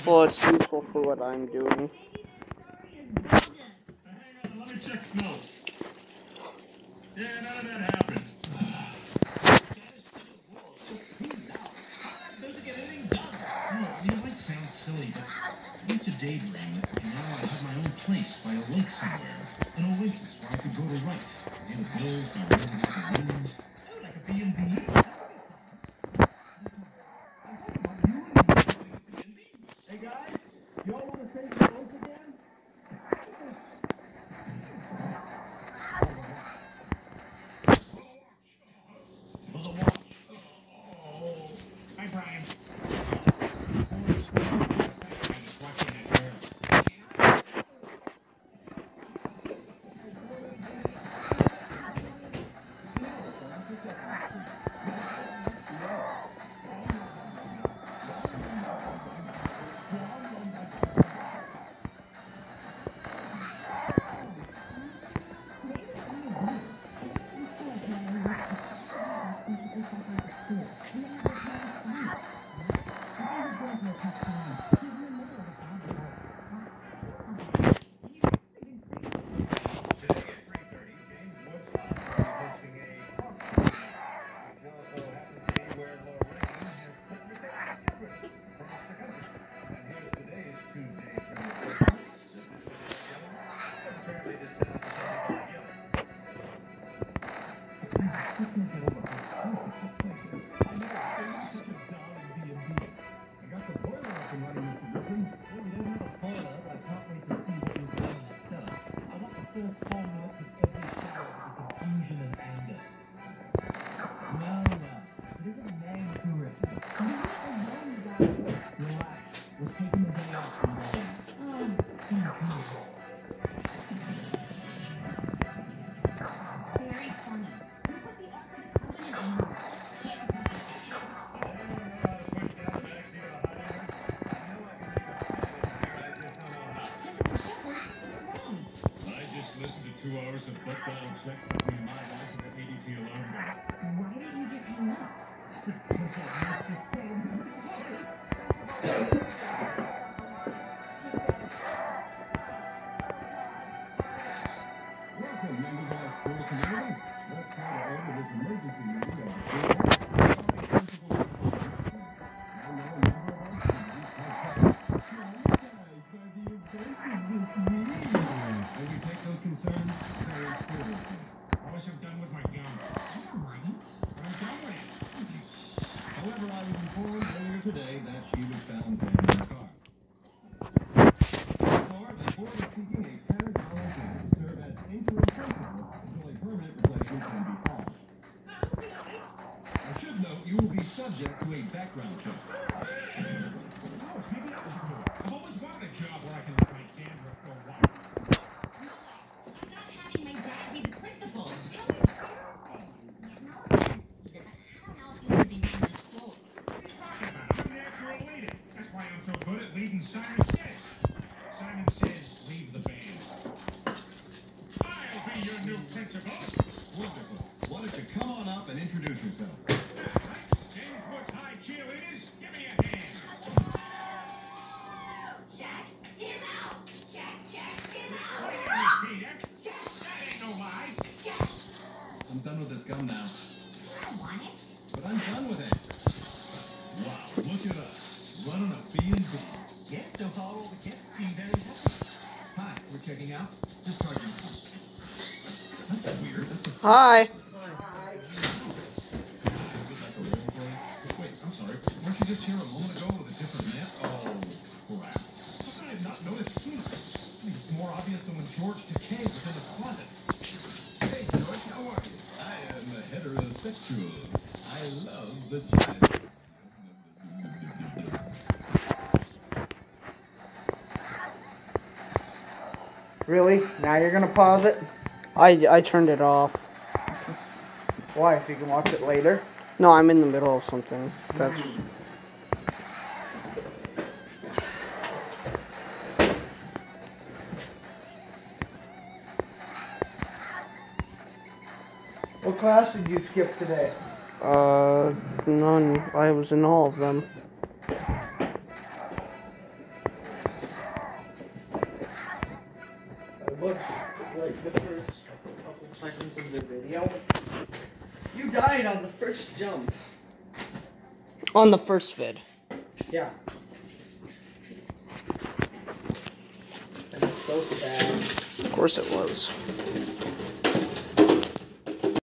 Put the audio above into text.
useful. It's useful for what I'm doing. Let me check smells. Yeah, none of that happened. Doesn't get anything done. No, it might sound silly, but I used to daydream, and now I have my own place by a lake somewhere. An oasis where I could go to write. Near the hills, by rivers like the wind. Oh, like a B&B. Hey guys, y'all want to say the oath again? For the watch. Oh. Hi, Brian. Listen to 2 hours of football sex between my wife and the ADT alarm gun. Why didn't you just hang up? Because I must be welcome, members of sports community. Let's try to order this emergency meeting of however, I was informed earlier today that she was found dead in the car. Therefore, the board is seeking a parent volunteer to serve as interim principal until a permanent replacement can be found. I should note you will be subject to a background check. I've always wanted a job where I can look like Sandra for a while. I'm not having my dad be the principal. Leading Simon Says. Simon Says, leave the band. I'll be your new principal. Wonderful. Why don't you come on up and introduce yourself? James Woods High cheerleaders, give me a hand. Check him out. Check him out. Wait a minute, Peter. Check. That ain't no lie. Check. I'm done with this gum now. I don't want it. But I'm done with it. Wow, look at us. Running a B&B. Yes, so far all the kids seem very happy. Hi, we're checking out. Just charging. That's weird. Hi. Wait, I'm sorry. Weren't you just here a moment ago with a different man? Oh, crap. How could I have not noticed sooner? I mean, it's more obvious than when George Takei was in the closet. Hey, George, how are you? I am a heterosexual. I love the jive. Really? Now you're gonna pause it? I turned it off. Why? So you can watch it later? No, I'm in the middle of something. That's... What class did you skip today? None. I was in all of them. Look, like the first couple seconds of the video, you died on the first jump. On the first vid. Yeah. That is so sad. Of course it was.